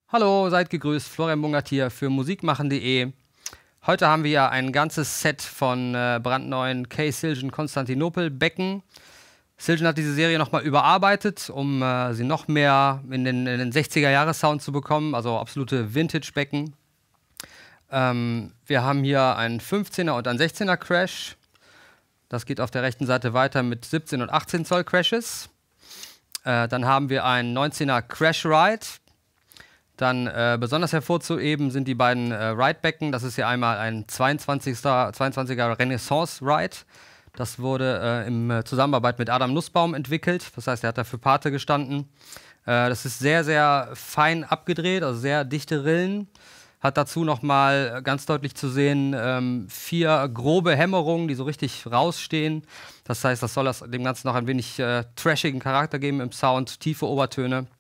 Hallo, seid gegrüßt, Florian Bungert hier für musikmachen.de. Heute haben wir ja ein ganzes Set von brandneuen Kay Siljan Konstantinopel Becken. Siljan hat diese Serie nochmal überarbeitet, um sie noch mehr in den 60er-Jahre-Sound zu bekommen, also absolute Vintage-Becken. Wir haben hier einen 15er und einen 16er Crash. Das geht auf der rechten Seite weiter mit 17 und 18 Zoll Crashes. Dann haben wir einen 19er Crash Ride. Dann besonders hervorzuheben sind die beiden Ride-Becken. Das ist hier einmal ein 22er Renaissance Ride. Das wurde in Zusammenarbeit mit Adam Nussbaum entwickelt. Das heißt, er hat dafür Pate gestanden. Das ist sehr, sehr fein abgedreht, also sehr dichte Rillen. Hat dazu nochmal ganz deutlich zu sehen 4 grobe Hämmerungen, die so richtig rausstehen. Das heißt, das soll dem Ganzen noch ein wenig trashigen Charakter geben im Sound, tiefe Obertöne.